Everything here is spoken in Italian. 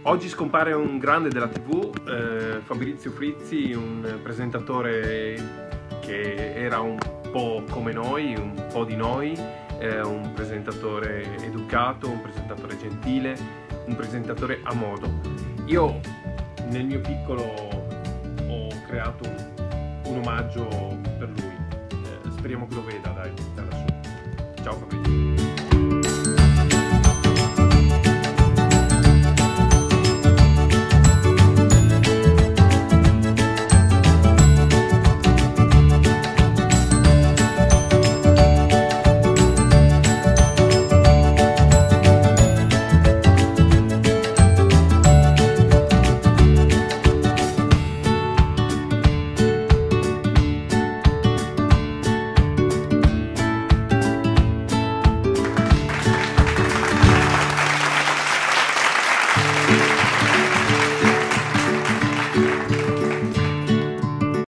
Oggi scompare un grande della TV, Fabrizio Frizzi, un presentatore che era un po' come noi, un po' di noi, un presentatore educato, un presentatore gentile, un presentatore a modo. Io nel mio piccolo ho creato un omaggio per lui, speriamo che lo veda da lassù. Ciao Fabrizio.